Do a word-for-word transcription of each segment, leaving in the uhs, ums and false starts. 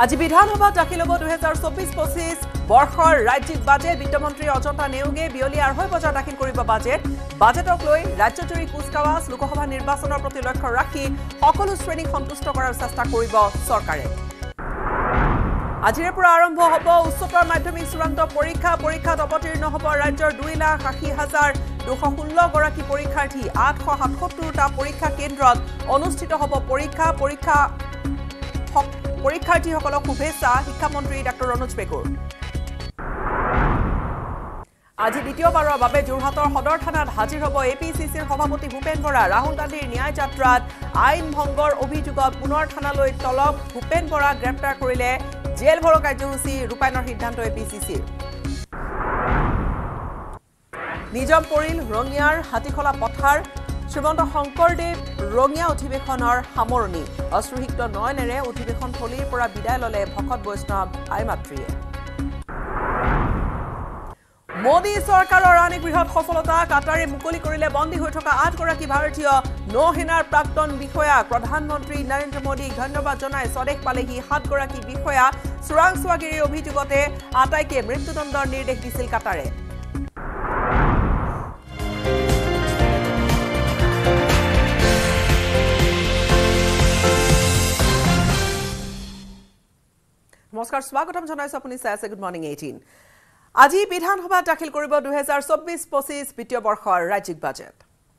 আজি বিধানসভা দাখিল হ'ব দুই হাজাৰ চৌব্বিছ পঁচিছ বৰ্ষৰ ৰাজ্যিক বাজেট বিত্তমন্ত্ৰী অজন্তা নেওগে বিয়লি আঢ়ৈ বজাত দাখিল কৰিব বাজেট বাজেটক লৈ ৰাজ্যজুৰি কুচকাৱাজ লোকসভা নিৰ্বাচনৰ প্ৰতি লক্ষ্য ৰাখি সকলো শ্ৰেণীক সন্তুষ্ট কৰাৰ চেষ্টা কৰিব চৰকাৰে আজিৰে পৰা আৰম্ভ হ'ব উচ্চতৰ মাধ্যমিক চূড়ান্ত পৰীক্ষা পৰীক্ষাত অৱতীৰ্ণ হ'ব ৰাজ্যৰ দুই লাখ আশী হাজাৰ দুশ ষোল্ল গৰাকী পৰীক্ষাৰ্থী আঠশ সাতসত্তৰটা পৰীক্ষা কেন্দ্ৰত অনুষ্ঠিত হ'ব পৰীক্ষা পৰীক্ষা পৰীক্ষাৰ্থীসকলক শুভেচ্ছা শিক্ষামন্ত্ৰী ডাক্তৰ ৰণোজ পেগুৰ আজি দ্বিতীয়বাৰৰ বাবে যোৰহাটৰ সদৰ থানাত হাজিৰ হ'ব এ পি চি চিৰ সভাপতি ভূপেন বৰা ৰাহুল গান্ধীৰ ন্যায় যাত্ৰাত আইন ভংগৰ অভিযোগত পুনৰ থানালৈ তলব ভূপেন বৰা গ্ৰেপ্তাৰ কৰিলে জেল ভৰ কাৰ্যসূচী ৰূপায়ণৰ সিদ্ধান্ত এ পি চি চিৰ নিজম পৰিল ৰঙিয়াৰ হাতীখলা পথাৰ শ্ৰীমন্ত শংকৰদেৱ ৰঙিয়া অধিৱেশনৰ সামৰণি অশ্ৰুসিক্ত নয়নেৰে অধিৱেশন থলীৰ পৰা বিদায় ললে ভকত বৈষ্ণৱ আই মাতৃয়ে মোদী চৰকাৰৰ আন এক বৃহৎ সফলতা কাটাৰে মুকলি কৰিলে বন্দী হৈ থকা আঠগৰাকী ভাৰতীয় নৌসেনাৰ প্ৰাক্তন বিষয়া প্ৰধানমন্ত্ৰী নৰেন্দ্ৰ মোদীক ধন্যবাদ জনাই স্বদেশ পালেহি সাতগৰাকী বিষয়া চোৰাংচোৱাগিৰিৰ অভিযোগতে আটাইকে মৃত্যুদণ্ডৰ নিৰ্দেশ দিছিল কাটাৰে নমস্কাৰ স্বাগতম জনাইছো আপুনি চাই আছে গুড মৰ্নিং এইটিন আজি বিধানসভা দাখিল কৰিব দুই হাজাৰ চৌব্বিছ পঁচিছ বিত্তীয় বৰ্ষৰ ৰাজ্যিক বাজেট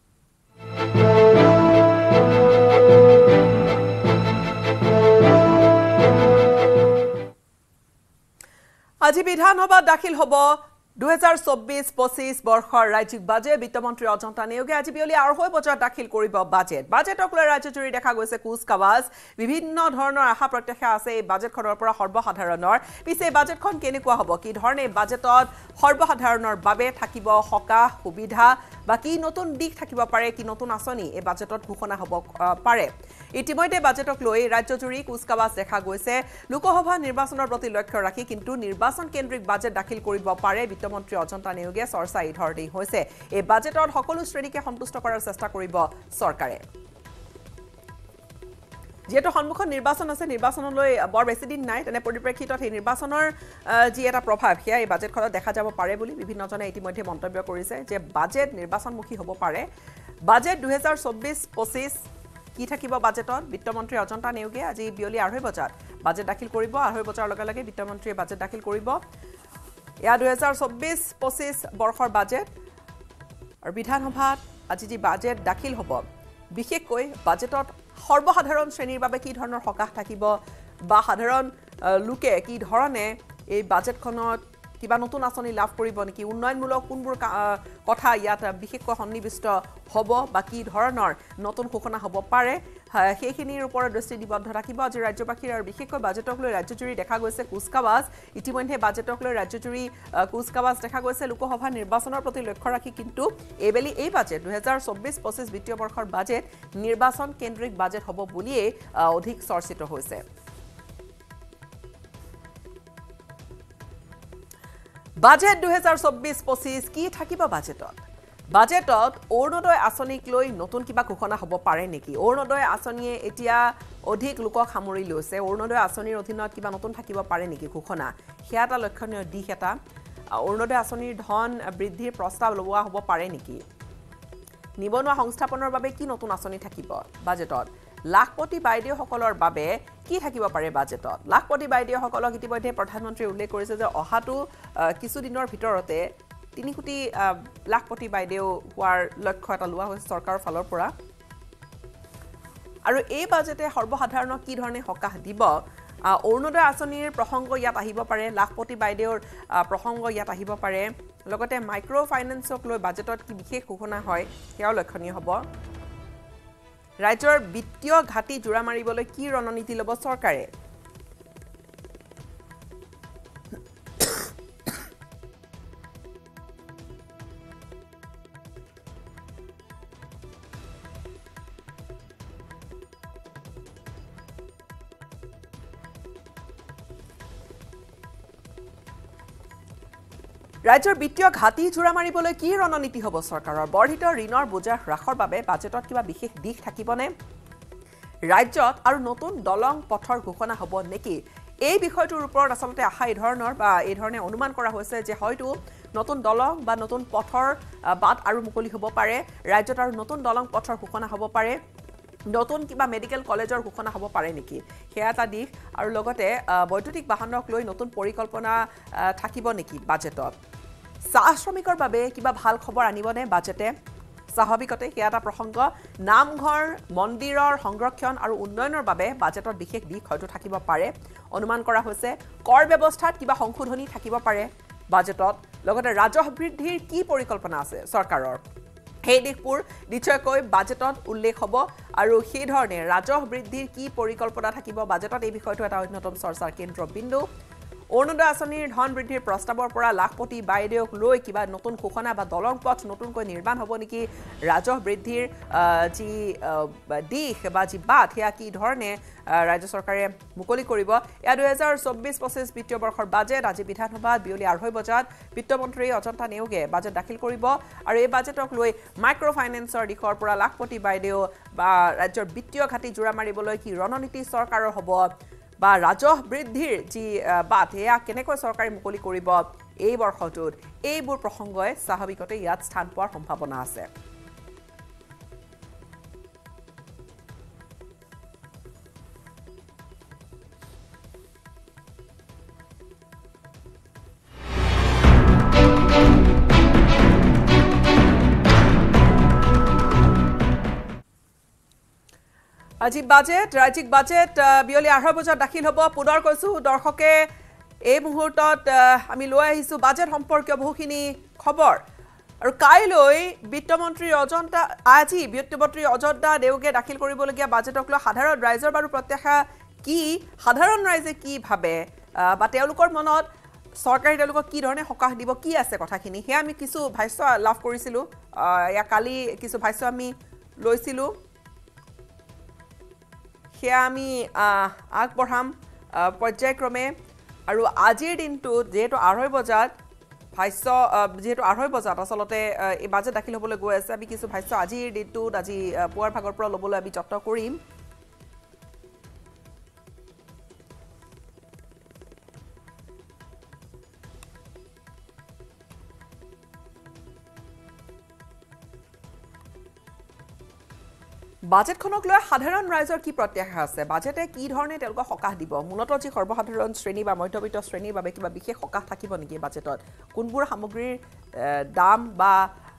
আজি বিধানসভা দাখিল হ'ব দুই হাজাৰ চৌব্বিছ পঁচিছ বৰ্ষৰ ৰাজ্যিক বাজেট বিত্তমন্ত্ৰী অজন্তা নেওগে আজি বিয়লি আঢ়ৈ বজাত দাখিল কৰিব বাজেট বাজেটক লৈ ৰাজ্যজুৰি দেখা গৈছে কুচকাৱাজ বিভিন্ন ধৰণৰ আশা প্ৰত্যাশা আছে এই বাজেটখনৰ পৰা সৰ্বসাধাৰণৰ পিছে বাজেটখন কেনেকুৱা হ'ব কি ধৰণে বাজেটত সৰ্বসাধাৰণৰ বাবে থাকিব সকাহ সুবিধা বা কি নতুন দিশ থাকিব পাৰে কি নতুন আঁচনি এই বাজেটত ঘোষণা হ'ব পাৰে ইতিমধ্যে বাজেটক লৈ ৰাজ্যজুৰি কুচকাৱাজ দেখা গৈছে লোকসভা নিৰ্বাচনৰ প্ৰতি লক্ষ্য ৰাখি কিন্তু নিৰ্বাচন কেন্দ্ৰিক বাজেট দাখিল কৰিব পাৰে বিত্তমন্ত্ৰী অজন্তা নেওগে চৰ্চা এই ধৰণেই হৈছে এই বাজেটত সকলো শ্ৰেণীকে সন্তুষ্ট কৰাৰ চেষ্টা কৰিব চৰকাৰে যেটো সন্মুখত নিৰ্বাচন আছে নিৰ্বাচনলৈ বৰ বেছি দিন নাই তেনে পৰিপ্ৰেক্ষিতত এই নিৰ্বাচনৰ যি এটা প্ৰভাৱ হিয়া এই বাজেটখনত দেখা যাব পাৰে বুলি বিভিন্নজনে ইতিমধ্যে মন্তব্য কৰিছে যে বাজেট নিৰ্বাচনমুখী হ'ব পাৰে বাজেট দুই হাজাৰ চৌব্বিছ পঁচিছ কি থাকিব বাজেটত বিত্তমন্ত্ৰী অজন্তা নেওগে আজি বিয়লি আঢ়ৈ বজাত বাজেট দাখিল কৰিব আঢ়ৈ বজাৰ লগে লগে বিত্তমন্ত্ৰীয়ে বাজেট দাখিল কৰিব এয়া দুই হাজাৰ চৌব্বিছ পঁচিছ বৰ্ষৰ বাজেট আৰু বিধানসভাত আজি যি বাজেট দাখিল হ'ব বিশেষকৈ বাজেটত সৰ্বসাধাৰণ শ্ৰেণীৰ বাবে কি ধৰণৰ সকাহ থাকিব বা সাধাৰণ লোকে কি ধৰণে এই বাজেটখনত কিবা নতুন আঁচনি লাভ কৰিব নেকি উন্নয়নমূলক কোনবোৰ কথা ইয়াত বিশেষকৈ সন্নিৱিষ্ট হ'ব বা কি ধৰণৰ নতুন ঘোষণা হ'ব পাৰে সেইখিনিৰ ওপৰত দৃষ্টি নিবদ্ধ থাকিব আজি ৰাজ্যবাসীৰ আৰু বিশেষকৈ বাজেটক লৈ ৰাজ্যজুৰি দেখা গৈছে কুচকাৱাজ ইতিমধ্যে বাজেটক লৈ ৰাজ্যজুৰি কুচকাৱাজ দেখা গৈছে লোকসভা নিৰ্বাচনৰ প্ৰতি লক্ষ্য ৰাখি কিন্তু এইবেলি এই বাজেট দুই হাজাৰ চৌব্বিছ পঁচিছ বিত্তীয় বৰ্ষৰ বাজেট নিৰ্বাচন কেন্দ্ৰিক বাজেট হ'ব বুলিয়ে অধিক চৰ্চিত হৈছে বাজেট দুই হাজাৰ চৌব্বিছ পঁচিছ কি থাকিব বাজেটত বাজেটত অৰুণোদয় আঁচনিক লৈ নতুন কিবা ঘোষণা হ'ব পাৰে নেকি অৰুণোদয় আঁচনিয়ে এতিয়া অধিক লোকক সামৰি লৈছে অৰুণোদয় আঁচনিৰ অধীনত কিবা নতুন থাকিব পাৰে নেকি ঘোষণা সেয়া এটা লক্ষণীয় দিশ এটা অৰুণোদয় আঁচনিৰ ধন বৃদ্ধিৰ প্ৰস্তাৱ লোৱা হ'ব পাৰে নেকি নিবনুৱা সংস্থাপনৰ বাবে কি নতুন আঁচনি থাকিব বাজেটত লাখপতি বাইদেউসকলৰ বাবে কি থাকিব পাৰে বাজেটত লাখপতি বাইদেউসকলক ইতিমধ্যে প্ৰধানমন্ত্ৰীয়ে উল্লেখ কৰিছে যে অহাটো কিছুদিনৰ ভিতৰতে তিনি কোটি লাখপতি বাইদেউ হোৱাৰ লক্ষ্য এটা লোৱা হৈছে চৰকাৰৰ ফালৰ পৰা আৰু এই বাজেটে সৰ্বসাধাৰণক কি ধৰণে সকাহ দিব অৰুণোদয় আঁচনিৰ প্ৰসংগ ইয়াত আহিব পাৰে লাখপতি বাইদেউৰ প্ৰসংগ ইয়াত আহিব পাৰে লগতে মাইক্ৰ' ফাইনেন্সক লৈ বাজেটত কি বিশেষ ঘোষণা হয় সেয়াও লক্ষণীয় হ'ব ৰাজ্যৰ বিত্তীয় ঘাটি জোৰা মাৰিবলৈ কি ৰণনীতি ল'ব চৰকাৰে ৰাজ্যৰ বিত্তীয় ঘাটি জোৰা মাৰিবলৈ কি ৰণনীতি হ'ব চৰকাৰৰ বৰ্ধিত ঋণৰ বোজা হ্ৰাসৰ বাবে বাজেটত কিবা বিশেষ দিশ থাকিবনে ৰাজ্যত আৰু নতুন দলং পথৰ ঘোষণা হ'ব নেকি এই বিষয়টোৰ ওপৰত আচলতে আশা এই ধৰণৰ বা এই ধৰণে অনুমান কৰা হৈছে যে হয়তো নতুন দলং বা নতুন পথৰ বাট আৰু মুকলি হ'ব পাৰে ৰাজ্যত আৰু নতুন দলং পথৰ ঘোষণা হ'ব পাৰে নতুন কিবা মেডিকেল কলেজৰ ঘোষণা হ'ব পাৰে নেকি সেয়া এটা দিশ আৰু লগতে বৈদ্যুতিক বাহনক লৈ নতুন পৰিকল্পনা থাকিব নেকি বাজেটত চাহ শ্ৰমিকৰ বাবে কিবা ভাল খবৰ আনিবনে বাজেটে স্বাভাৱিকতে সেয়া এটা প্ৰসংগ নামঘৰ মন্দিৰৰ সংৰক্ষণ আৰু উন্নয়নৰ বাবে বাজেটত বিশেষ দিশ হয়তো থাকিব পাৰে অনুমান কৰা হৈছে কৰ ব্যৱস্থাত কিবা সংশোধনী থাকিব পাৰে বাজেটত লগতে ৰাজহ বৃদ্ধিৰ কি পৰিকল্পনা আছে চৰকাৰৰ সেই দিশবোৰ নিশ্চয়কৈ বাজেটত উল্লেখ হ'ব আৰু সেই ধৰণে ৰাজহ বৃদ্ধিৰ কি পৰিকল্পনা থাকিব বাজেটত এই বিষয়টো এটা অন্যতম চৰ্চাৰ কেন্দ্ৰবিন্দু অৰুণোদয় আঁচনিৰ ধন বৃদ্ধিৰ প্ৰস্তাৱৰ পৰা লাখপতি বাইদেউক লৈ কিবা নতুন ঘোষণা বা দলং পথ নতুনকৈ নিৰ্মাণ হ'ব নেকি ৰাজহ বৃদ্ধিৰ যি দিশ বা যি বাট সেয়া কি ধৰণে ৰাজ্য চৰকাৰে মুকলি কৰিব এয়া দুহেজাৰ চৌব্বিছ পঁচিছ বিত্তীয় বৰ্ষৰ বাজেট আজি বিধানসভাত বিয়লি আঢ়ৈ বজাত বিত্তমন্ত্ৰী অজন্তা নেওগে বাজেট দাখিল কৰিব আৰু এই বাজেটক লৈ মাইক্ৰ' ফাইনেন্সৰ দিশৰ পৰা লাখপতি বাইদেউ বা ৰাজ্যৰ বিত্তীয় ঘাটি জোৰা মাৰিবলৈ কি ৰণনীতি চৰকাৰৰ হ'ব বা ৰাজহ বৃদ্ধিৰ যি বাট এয়া কেনেকৈ চৰকাৰে মুকলি কৰিব এই বৰ্ষটোত এইবোৰ প্ৰসংগই স্বাভাৱিকতে ইয়াত স্থান পোৱাৰ সম্ভাৱনা আছে আজি বাজেট ৰাজ্যিক বাজেট বিয়লি আঢ়ৈ বজাত দাখিল হ'ব পুনৰ কৈছোঁ দৰ্শকে এই মুহূৰ্তত আমি লৈ আহিছোঁ বাজেট সম্পৰ্কীয় বহুখিনি খবৰ আৰু কাইলৈ বিত্তমন্ত্ৰী অজন্তা আজি বিত্তমন্ত্ৰী অজন্তা নেওগে দাখিল কৰিবলগীয়া বাজেটক লৈ সাধাৰণ ৰাইজৰ বাৰু প্ৰত্যাশা কি সাধাৰণ ৰাইজে কি ভাবে বা তেওঁলোকৰ মনত চৰকাৰে তেওঁলোকক কি ধৰণে সকাহ দিব কি আছে কথাখিনি সেয়া আমি কিছু ভাষ্য লাভ কৰিছিলোঁ এয়া কালি কিছু ভাষ্য আমি লৈছিলোঁ সেয়া আমি আগবঢ়াম পৰ্যায়ক্ৰমে আৰু আজিৰ দিনটোত যিহেতু আঢ়ৈ বজাত ভাষ্য যিহেতু আঢ়ৈ বজাত আচলতে এই বাজেট দাখিল হ'বলৈ গৈ আছে আমি কিছু ভাষ্য আজিৰ দিনটোত আজি পুৱাৰ ভাগৰ পৰা ল'বলৈ আমি যত্ন কৰিম বাজেটখনক লৈ সাধাৰণ ৰাইজৰ কি প্ৰত্যাশা আছে বাজেটে কি ধৰণে তেওঁলোকক সকাহ দিব মূলতঃ যি সৰ্বসাধাৰণ শ্ৰেণী বা মধ্যবিত্ত শ্ৰেণীৰ বাবে কিবা বিশেষ সকাহ থাকিব নেকি বাজেটত কোনবোৰ সামগ্ৰীৰ দাম বা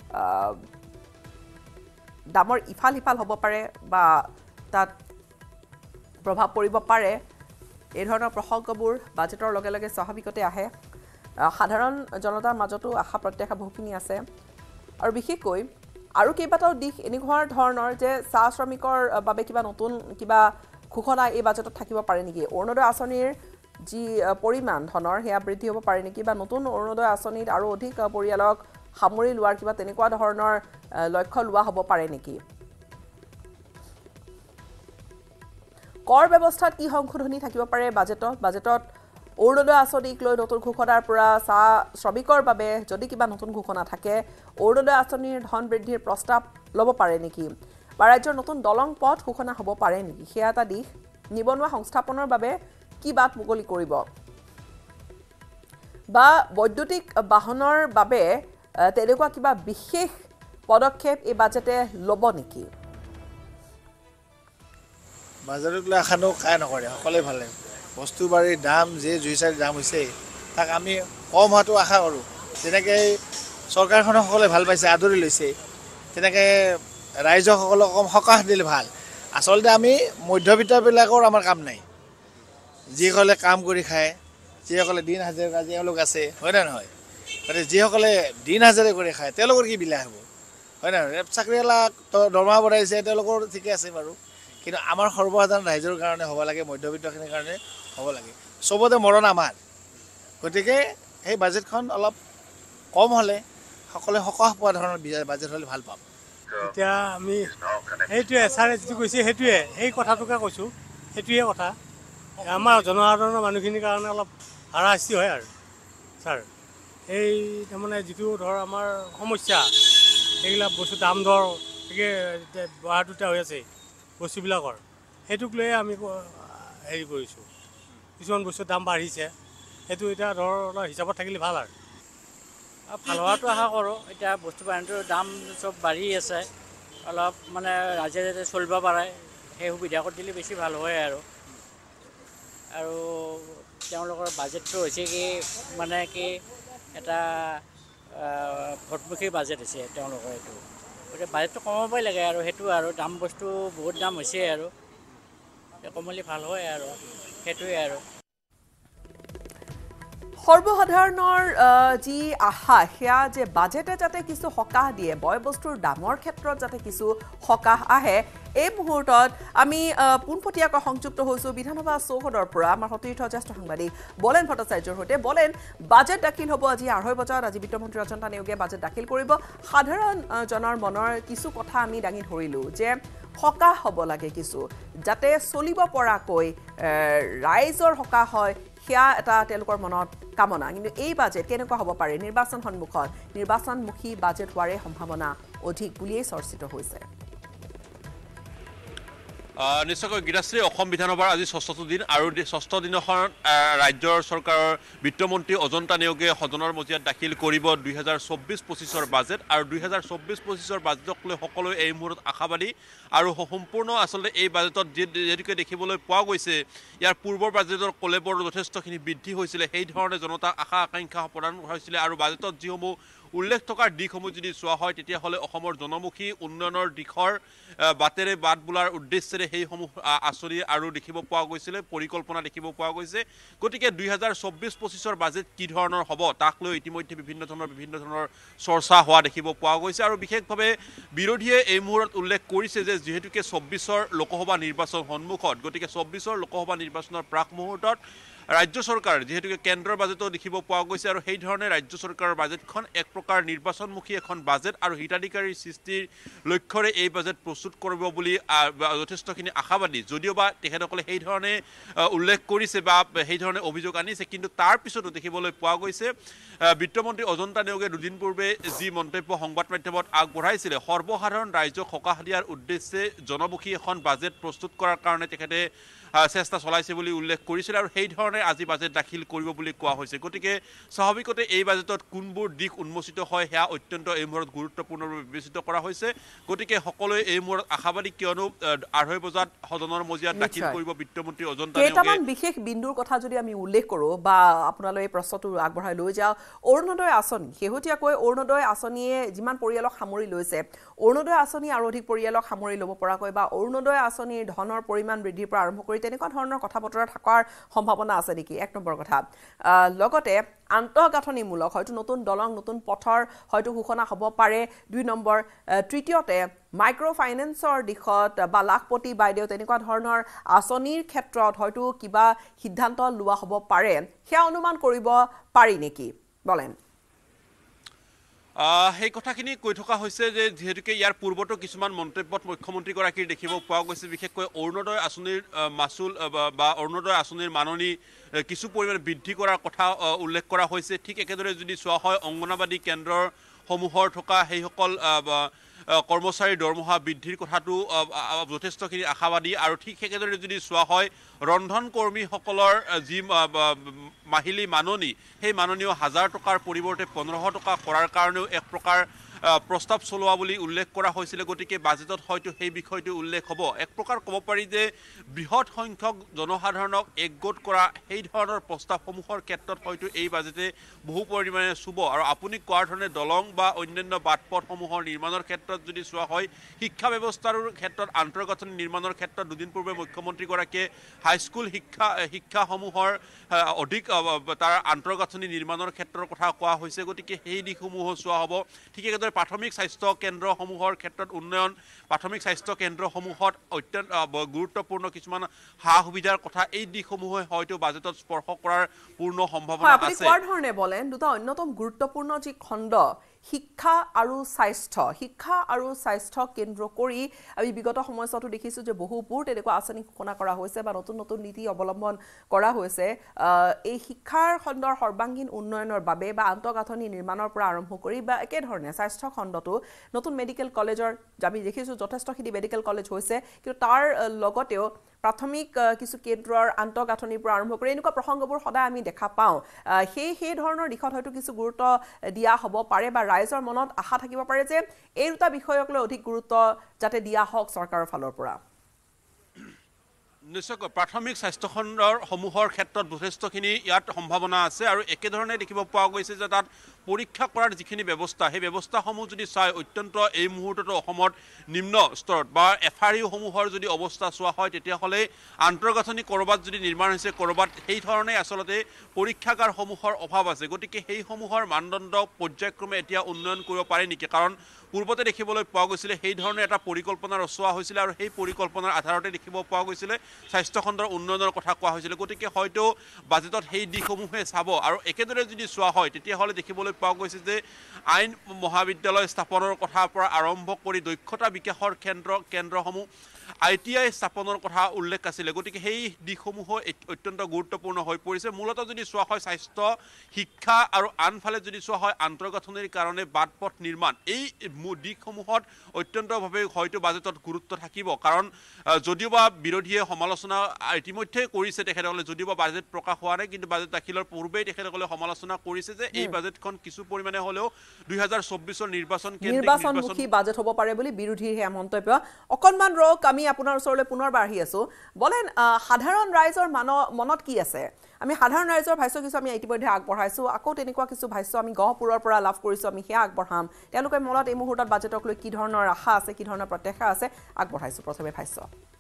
দামৰ ইফাল সিফাল হ'ব পাৰে বা তাত প্ৰভাৱ পৰিব পাৰে এই ধৰণৰ প্ৰসংগবোৰ বাজেটৰ লগে লগে স্বাভাৱিকতে আহে সাধাৰণ জনতাৰ মাজতো আশা প্ৰত্যাশা বহুখিনি আছে আৰু বিশেষকৈ আৰু কেইবাটাও দিশ এনেকুৱা ধৰণৰ যে চাহ শ্ৰমিকৰ বাবে কিবা নতুন কিবা ঘোষণা এই বাজেটত থাকিব পাৰে নেকি অৰুণোদয় আঁচনিৰ যি পৰিমাণ ধনৰ সেয়া বৃদ্ধি হ'ব পাৰে নেকি বা নতুন অৰুণোদয় আঁচনিত আৰু অধিক পৰিয়ালক সামৰি লোৱাৰ কিবা তেনেকুৱা ধৰণৰ লক্ষ্য লোৱা হ'ব পাৰে নেকি কৰ ব্যৱস্থাত কি সংশোধনী থাকিব পাৰে বাজেটত বাজেটত অৰুণোদয় আঁচনিক লৈ নতুন ঘোষণাৰ পৰা চাহ শ্ৰমিকৰ বাবে যদি কিবা নতুন ঘোষণা থাকে অৰুণোদয় আঁচনিৰ ধন বৃদ্ধিৰ প্ৰস্তাৱ ল'ব পাৰে নেকি বা ৰাজ্যৰ নতুন দলং পথ ঘোষণা হ'ব পাৰে নেকি সেয়া এটা দিশ নিবনুৱা সংস্থাপনৰ বাবে কি বাট মুকলি কৰিব বা বৈদ্যুতিক বাহনৰ বাবে তেনেকুৱা কিবা বিশেষ পদক্ষেপ এই বাজেটে ল'ব নেকি বাজাৰক লৈ আশা কাই নকৰে সকলোৱে ভালে বস্তু বাৰীৰ দাম যে জুই চাই দাম হৈছে তাক আমি কম হোৱাটো আশা কৰোঁ যেনেকৈ চৰকাৰখনে সকলোৱে ভাল পাইছে আদৰি লৈছে তেনেকৈ ৰাইজসকলক কম সকাহ দিলে ভাল আচলতে আমি মধ্যবিত্তবিলাকৰ আমাৰ কাম নাই যিসকলে কাম কৰি খায় যিসকলে দিন হাজিৰা তেওঁলোক আছে হয় নে নহয় গতিকে যিসকলে দিন হাজিৰা কৰি খায় তেওঁলোকৰ কি বিলাহ হ'ব হয় নে নহয় চাকৰিয়ালাক দৰমহা বঢ়াইছে তেওঁলোকৰ ঠিকে আছে বাৰু কিন্তু আমাৰ সৰ্বসাধাৰণ ৰাইজৰ কাৰণে হ'ব লাগে মধ্যবিত্তখিনিৰ কাৰণে হ'ব লাগে চবতে মৰণ আমাৰ গতিকে সেই বাজেটখন অলপ কম হ'লে সকলোৱে সকাহ পোৱা ধৰণৰ বাজেট হ'লে ভাল পাম এতিয়া আমি সেইটোৱে ছাৰে যিটো কৈছে সেইটোৱে সেই কথাটোকে কৈছোঁ সেইটোৱে কথা আমাৰ জনসাধাৰণৰ মানুহখিনিৰ কাৰণে অলপ হাৰাশাস্তি হয় আৰু ছাৰ এই তাৰমানে যিটো ধৰ আমাৰ সমস্যা এইবিলাক বস্তু দাম দৰ বঢ়াটোতে হৈ আছে বস্তুবিলাকৰ সেইটোক লৈয়ে আমি হেৰি কৰিছোঁ কিছুমান বস্তুৰ দাম বাঢ়িছে সেইটো এতিয়া ধৰ অলপ হিচাপত থাকিলে ভাল আৰু ভাল হোৱাটো আশা কৰোঁ এতিয়া বস্তু বাহিনীটোৰ দাম চব বাঢ়ি আছে অলপ মানে ৰাইজে যাতে চলিব পাৰে সেই সুবিধা কৰি দিলে বেছি ভাল হয় আৰু আৰু তেওঁলোকৰ বাজেটটো হৈছে কি মানে কি এটা ভোটমুখী বাজেট হৈছে তেওঁলোকৰ এইটো গতিকে বাজেটটো কমাবই লাগে আৰু সেইটো আৰু দাম বস্তু বহুত দাম হৈছে আৰু কমালে ভাল হয় আৰু সেইটোৱে আৰু সৰ্বসাধাৰণৰ যি আশা সেয়া যে বাজেটে যাতে কিছু সকাহ দিয়ে বয় বস্তুৰ দামৰ ক্ষেত্ৰত যাতে কিছু সকাহ আহে এই মুহূৰ্তত আমি পোনপটীয়াকৈ সংযুক্ত হৈছোঁ বিধানসভা চৌহদৰ পৰা আমাৰ সতীৰ্থ জ্যেষ্ঠ সাংবাদিক বলেন ভট্টাচাৰ্যৰ সৈতে বলেন বাজেট দাখিল হ'ব আজি আঢ়ৈ বজাত আজি বিত্তমন্ত্ৰী অজন্তা নেওগে বাজেট দাখিল কৰিব সাধাৰণ জনৰ মনৰ কিছু কথা আমি দাঙি ধৰিলোঁ যে সকাহ হ'ব লাগে কিছু যাতে চলিব পৰাকৈ ৰাইজৰ সকাহ হয় সেয়া এটা তেওঁলোকৰ মনত কামনা কিন্তু এই বাজেট কেনেকুৱা হ'ব পাৰে নিৰ্বাচন সন্মুখত নিৰ্বাচনমুখী বাজেট হোৱাৰে সম্ভাৱনা অধিক বুলিয়েই চৰ্চিত হৈছে নিশ্চয়কৈ গীতাশ্ৰী অসম বিধানসভাৰ আজি ষষ্ঠটো দিন আৰু ষষ্ঠ দিনাখন ৰাজ্যৰ চৰকাৰৰ বিত্তমন্ত্ৰী অজন্তা নেওগে সদনৰ মজিয়াত দাখিল কৰিব দুই হাজাৰ চৌব্বিছ পঁচিছৰ বাজেট আৰু দুই হাজাৰ চৌব্বিছ পঁচিছৰ বাজেটক লৈ সকলোৱে এই মুহূৰ্তত আশাবাদী আৰু সম্পূৰ্ণ আচলতে এই বাজেটত যিহেতুকে দেখিবলৈ পোৱা গৈছে ইয়াৰ পূৰ্বৰ বাজেটৰ কলেবৰ যথেষ্টখিনি বৃদ্ধি হৈছিলে সেই ধৰণে জনতাক আশা আকাংক্ষা প্ৰদান হৈছিলে আৰু বাজেটত যিসমূহ উল্লেখ থকাৰ দিশসমূহ যদি চোৱা হয় তেতিয়াহ'লে অসমৰ জনমুখী উন্নয়নৰ দিশৰ বাটেৰে বাট বোলাৰ উদ্দেশ্যেৰে সেইসমূহ আঁচনি আৰু দেখিব পোৱা গৈছিলে পৰিকল্পনা দেখিব পোৱা গৈছে গতিকে দুই হাজাৰ চৌব্বিছ পঁচিছৰ বাজেট কি ধৰণৰ হ'ব তাক লৈ ইতিমধ্যে বিভিন্ন ধৰণৰ বিভিন্ন ধৰণৰ চৰ্চা হোৱা দেখিব পোৱা গৈছে আৰু বিশেষভাৱে বিৰোধীয়ে এই মুহূৰ্তত উল্লেখ কৰিছে যে যিহেতুকে চৌব্বিছৰ লোকসভা নিৰ্বাচন সন্মুখত গতিকে চৌব্বিছৰ লোকসভা নিৰ্বাচনৰ প্ৰাক মুহূৰ্তত ৰাজ্য চৰকাৰ যেহেতুকে কেন্দ্ৰৰ বাজেটো দেখিব পোৱা গৈছে আৰু সেই ধৰণে ৰাজ্য চৰকাৰৰ বাজেটখন এক প্ৰকাৰ নিৰ্বাচনমুখী এখন বাজেট আৰু হিতাধিকাৰীৰ সৃষ্টিৰ লক্ষ্যৰে এই বাজেট প্ৰস্তুত কৰিব বুলি যথেষ্টখিনি আশাবাদী যদিওবা তেখেতসকলে সেই ধৰণে উল্লেখ কৰিছে বা সেই ধৰণে অভিযোগ আনিছে কিন্তু তাৰ পিছতো দেখিবলৈ পোৱা গৈছে বিত্তমন্ত্ৰী অজন্তা নেওগে দুদিন পূৰ্বে যি মন্তব্য সংবাদ মাধ্যমত আগবঢ়াইছিলে সৰ্বসাধাৰণ ৰাইজক সকাহ দিয়াৰ উদ্দেশ্যে জনমুখী এখন বাজেট প্ৰস্তুত কৰাৰ কাৰণে তেখেতে চেষ্টা চলাইছে বুলি উল্লেখ কৰিছিল আৰু সেই ধৰণে আজি বাজেট দাখিল কৰিব বুলি কোৱা হৈছে গতিকে স্বাভাৱিকতে এই বাজেটত কোনবোৰ দিশ উন্মোচিত হয় সেয়া অত্যন্ত এই মুহূৰ্তত গুৰুত্বপূৰ্ণভাৱে বিবেচিত কৰা হৈছে গতিকে সকলোৱে এই মুহূৰ্তত আশাবাদী কিয়নো আঢ়ৈ বজাত সদনৰ মজিয়াত দাখিল কৰিব বিত্তমন্ত্ৰী অজন্তা নেওগে কেইটামান বিশেষ বিন্দুৰ কথা যদি আমি উল্লেখ কৰোঁ বা আপোনালৈ এই প্ৰশ্নটো আগবঢ়াই লৈ যাওঁ অৰুণোদয় আঁচনি শেহতীয়াকৈ অৰুণোদয় আঁচনিয়ে যিমান পৰিয়ালক সামৰি লৈছে অৰুণোদয় আঁচনি আৰু অধিক পৰিয়ালক সামৰি ল'ব পৰাকৈ বা অৰুণোদয় আঁচনিৰ ধনৰ পৰিমাণ বৃদ্ধিৰ পৰা আৰম্ভ কৰি তেনেকুৱা ধৰণৰ কথা বতৰা থকাৰ সম্ভাৱনা আছে নেকি এক নম্বৰ কথা লগতে আন্তঃগাঁথনিমূলক হয়তো নতুন দলং নতুন পথৰ হয়তো ঘোষণা হ'ব পাৰে দুই নম্বৰ তৃতীয়তে মাইক্ৰ' ফাইনেন্সৰ দিশত বা লাখপতি বাইদেউ তেনেকুৱা ধৰণৰ আঁচনিৰ ক্ষেত্ৰত হয়তো কিবা সিদ্ধান্ত লোৱা হ'ব পাৰে সেয়া অনুমান কৰিব পাৰি নেকি বলেন সেই কথাখিনি কৈ থকা হৈছে যে যেহেতুকে ইয়াৰ পূৰ্বতো কিছুমান মন্তব্যত মুখ্যমন্ত্ৰীগৰাকীৰ দেখিব পোৱা গৈছে বিশেষকৈ অৰুণোদয় আঁচনিৰ মাচুল বা অৰুণোদয় আঁচনিৰ মাননি কিছু পৰিমাণে বৃদ্ধি কৰাৰ কথা উল্লেখ কৰা হৈছে ঠিক একেদৰে যদি চোৱা হয় অংগনবাদী কেন্দ্ৰৰ সমূহৰ থকা সেইসকল কৰ্মচাৰীৰ দৰমহা বৃদ্ধিৰ কথাটো যথেষ্টখিনি আশাবাদী আৰু ঠিক একেদৰে যদি চোৱা হয় ৰন্ধন কৰ্মীসকলৰ যি মাহিলী মাননি সেই মাননীও হাজাৰ টকাৰ পৰিৱৰ্তে পোন্ধৰশ টকা কৰাৰ কাৰণেও এক প্ৰকাৰ প্ৰস্তাৱ চলোৱা বুলি উল্লেখ কৰা হৈছিলে গতিকে বাজেটত হয়তো সেই বিষয়টো উল্লেখ হ'ব এক প্ৰকাৰ ক'ব পাৰি যে বৃহৎ সংখ্যক জনসাধাৰণক একগোট কৰা সেই ধৰণৰ প্ৰস্তাৱসমূহৰ ক্ষেত্ৰত হয়তো এই বাজেটে বহু পৰিমাণে চুব আৰু আপুনি কোৱাৰ ধৰণে দলং বা অন্যান্য বাট পথসমূহৰ নিৰ্মাণৰ ক্ষেত্ৰত যদি চোৱা হয় শিক্ষা ব্যৱস্থাৰ ক্ষেত্ৰত আন্তঃগাঁথনি নিৰ্মাণৰ ক্ষেত্ৰত দুদিন পূৰ্বে মুখ্যমন্ত্ৰীগৰাকীয়ে হাইস্কুল শিক্ষা শিক্ষাসমূহৰ অধিক তাৰ আন্তঃগাঁথনি নিৰ্মাণৰ ক্ষেত্ৰৰ কথা কোৱা হৈছে গতিকে সেই দিশসমূহো চোৱা হ'ব ঠিক একেদৰে প্ৰাথমিক স্বাস্থ্য কেন্দ্ৰসমূহৰ ক্ষেত্ৰত উন্নয়ন প্ৰাথমিক স্বাস্থ্য কেন্দ্ৰসমূহত অত্যন্ত গুৰুত্বপূৰ্ণ কিছুমান সা সুবিধাৰ কথা এই দিশসমূহে হয়তো বাজেটত স্পৰ্শ কৰাৰ পূৰ্ণ সম্ভাৱনা আছে আপুনি কোৱাৰ ধৰণে বলেন দুটা অন্যতম গুৰুত্বপূৰ্ণ যি খণ্ড শিক্ষা আৰু স্বাস্থ্য শিক্ষা আৰু স্বাস্থ্য কেন্দ্ৰ কৰি আমি বিগত সময়ছোৱাতো দেখিছোঁ যে বহুবোৰ তেনেকুৱা আঁচনি ঘোষণা কৰা হৈছে বা নতুন নতুন নীতি অৱলম্বন কৰা হৈছে এই শিক্ষাৰ খণ্ডৰ সৰ্বাংগীন উন্নয়নৰ বাবে বা আন্তঃগাঁথনি নিৰ্মাণৰ পৰা আৰম্ভ কৰি বা একেধৰণে স্বাস্থ্য খণ্ডটো নতুন মেডিকেল কলেজৰ আমি দেখিছোঁ যথেষ্টখিনি মেডিকেল কলেজ হৈছে কিন্তু তাৰ লগতেও প্ৰাথমিক কিছু কেন্দ্ৰৰ আন্তঃগাঁথনিৰ পৰা আৰম্ভ কৰি এনেকুৱা প্ৰসংগবোৰ সদায় আমি দেখা পাওঁ সেই সেই ধৰণৰ দিশত হয়তো কিছু গুৰুত্ব দিয়া হ'ব পাৰে বা ৰাইজৰ মনত আশা থাকিব পাৰে যে এই দুটা বিষয়ক লৈ অধিক গুৰুত্ব যাতে দিয়া হওক চৰকাৰৰ ফালৰ পৰা নিশ্চয়কৈ প্ৰাথমিক স্বাস্থ্য খণ্ডৰ সমূহৰ ক্ষেত্ৰত যথেষ্টখিনি ইয়াত সম্ভাৱনা আছে আৰু একেধৰণে দেখিব পোৱা গৈছে যে তাত পৰীক্ষা কৰাৰ যিখিনি ব্যৱস্থা সেই ব্যৱস্থাসমূহ যদি চাই অত্যন্ত এই মুহূৰ্ততো অসমত নিম্ন স্তৰত বা এফ আৰ ইউসমূহৰ যদি অৱস্থা চোৱা হয় তেতিয়াহ'লে আন্তঃগাঁথনি ক'ৰবাত যদি নিৰ্মাণ হৈছে ক'ৰবাত সেই ধৰণে আচলতে পৰীক্ষাগাৰসমূহৰ অভাৱ আছে গতিকে সেইসমূহৰ মানদণ্ড পৰ্যায়ক্ৰমে এতিয়া উন্নয়ন কৰিব পাৰে নেকি কাৰণ পূৰ্বতে দেখিবলৈ পোৱা গৈছিলে সেই ধৰণে এটা পৰিকল্পনা ৰচোৱা হৈছিলে আৰু সেই পৰিকল্পনাৰ আধাৰতে দেখিব পোৱা গৈছিলে স্বাস্থ্য খণ্ডৰ উন্নয়নৰ কথা কোৱা হৈছিলে গতিকে হয়তো বাজেটত সেই দিশসমূহে চাব আৰু একেদৰে যদি চোৱা হয় তেতিয়াহ'লে দেখিবলৈ পোৱা গৈছে যে আইন মহাবিদ্যালয় স্থাপনৰ কথাৰ পৰা আৰম্ভ কৰি দক্ষতা বিকাশৰ কেন্দ্ৰ কেন্দ্ৰসমূহ আই টি আই স্থাপনৰ কথা উল্লেখ আছিলে গতিকে সেই দিশসমূহো অত্যন্ত গুৰুত্বপূৰ্ণ হৈ পৰিছে মূলতঃ যদি চোৱা হয় স্বাস্থ্য শিক্ষা আৰু আনফালে যদি চোৱা হয় আন্তঃগাঁথনিৰ কাৰণে বাট পথ নিৰ্মাণ এই দিশসমূহত অত্যন্তভাৱে হয়তো বাজেটত গুৰুত্ব থাকিব কাৰণ যদিওবা বিৰোধীয়ে সমালোচনা ইতিমধ্যে কৰিছে তেখেতসকলে যদিওবা বাজেট প্ৰকাশ হোৱা নাই কিন্তু বাজেট দাখিলৰ পূৰ্বেই তেখেতসকলে সমালোচনা কৰিছে যে এই বাজেটখন কিছু পৰিমাণে হ'লেও দুই হাজাৰ চৌব্বিছৰ নিৰ্বাচন নিৰ্বাচনমুখী বাজেট হ'ব পাৰে বুলি বিৰোধীৰ হে মন্তব্য অকণমান ৰক আমি আপোনাৰ ওচৰলৈ পুনৰবাৰ আহি আছো বলেন সাধাৰণ ৰাইজৰ মনত কি আছে আমি সাধাৰণ ৰাইজৰ ভাষ্য কিছু আমি ইতিমধ্যে আগবঢ়াইছো আকৌ তেনেকুৱা কিছু ভাষ্য আমি গহপুৰৰ পৰা লাভ কৰিছো আমি সেয়া আগবঢ়াম তেওঁলোকে মনত এই মুহূৰ্তত বাজেটক লৈ কি ধৰণৰ আশা আছে কি ধৰণৰ প্ৰত্যাশা আছে আগবঢ়াইছো প্ৰথমে ভাষ্য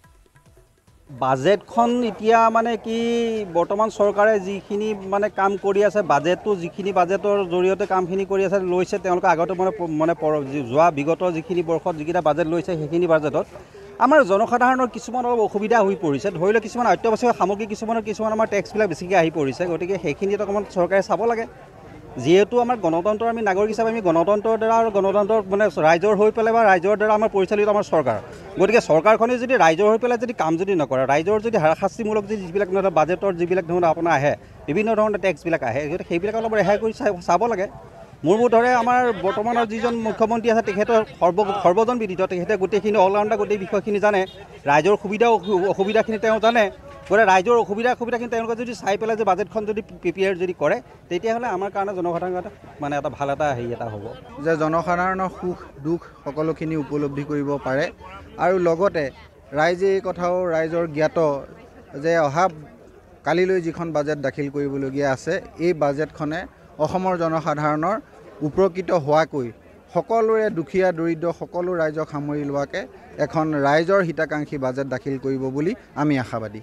বাজেটখন এতিয়া মানে কি বৰ্তমান চৰকাৰে যিখিনি মানে কাম কৰি আছে বাজেটটো যিখিনি বাজেটৰ জৰিয়তে কামখিনি কৰি আছে লৈছে তেওঁলোকে আগতে মানে মানে যোৱা বিগত যিখিনি বৰ্ষত যিকেইটা বাজেট লৈছে সেইখিনি বাজেটত আমাৰ জনসাধাৰণৰ কিছুমান অলপ অসুবিধা হৈ পৰিছে ধৰি লওক কিছুমান অত্যাৱশ্যকীয় সামগ্ৰী কিছুমানৰ কিছুমান আমাৰ টেক্সবিলাক বেছিকৈ আহি পৰিছে গতিকে সেইখিনিত অকণমান চৰকাৰে চাব লাগে যিহেতু আমাৰ গণতন্ত্ৰ আমি নাগৰিক হিচাপে আমি গণতন্ত্ৰৰ দ্বাৰা আৰু গণতন্ত্ৰৰ মানে ৰাইজৰ হৈ পেলাই বা ৰাইজৰ দ্বাৰা আমাৰ পৰিচালিত আমাৰ চৰকাৰ গতিকে চৰকাৰখনে যদি ৰাইজৰ হৈ পেলাই যদি কাম যদি নকৰে ৰাইজৰ যদি হাৰাশাস্তিমূলক যদি যিবিলাক বাজেটৰ যিবিলাক ধৰণৰ আপোনাৰ আহে বিভিন্ন ধৰণৰ টেক্সবিলাক আহে গতিকে সেইবিলাক অলপ ৰেহাই কৰি চাব লাগে মোৰ বোধৰে আমাৰ বৰ্তমানৰ যিজন মুখ্যমন্ত্ৰী আছে তেখেতৰ সৰ্ব সৰ্বজন বিদিত তেখেতে গোটেইখিনি অলৰাউণ্ডাৰ গোটেই বিষয়খিনি জানে ৰাইজৰ সুবিধা অসুবিধাখিনি তেওঁ জানে গতিকে ৰাইজৰ অসুবিধা অসুবিধাখিনি তেওঁলোকে যদি চাই পেলাই যে বাজেটখন যদি প্ৰিপেয়াৰ যদি কৰে তেতিয়াহ'লে আমাৰ কাৰণে জনসাধাৰণৰ মানে এটা ভাল এটা হেৰি এটা হ'ব যে জনসাধাৰণৰ সুখ দুখ সকলোখিনি উপলব্ধি কৰিব পাৰে আৰু লগতে ৰাইজে এই কথাও ৰাইজৰ জ্ঞাত যে অহা কালিলৈ যিখন বাজেট দাখিল কৰিবলগীয়া আছে এই বাজেটখনে অসমৰ জনসাধাৰণৰ উপকৃত হোৱাকৈ সকলোৰে দুখীয়া দৰিদ্ৰ সকলো ৰাইজক সামৰি লোৱাকৈ এখন ৰাইজৰ হিতাকাংক্ষী বাজেট দাখিল কৰিব বুলি আমি আশাবাদী